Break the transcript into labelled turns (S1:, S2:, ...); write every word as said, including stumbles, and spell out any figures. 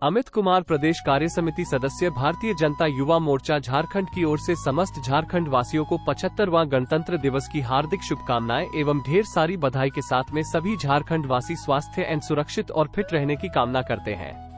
S1: अमित कुमार, प्रदेश कार्य समिति सदस्य, भारतीय जनता युवा मोर्चा झारखंड की ओर से समस्त झारखंड वासियों को पचहत्तरवां गणतंत्र दिवस की हार्दिक शुभकामनाएं एवं ढेर सारी बधाई के साथ में सभी झारखंड वासी स्वास्थ्य एवं सुरक्षित और फिट रहने की कामना करते हैं।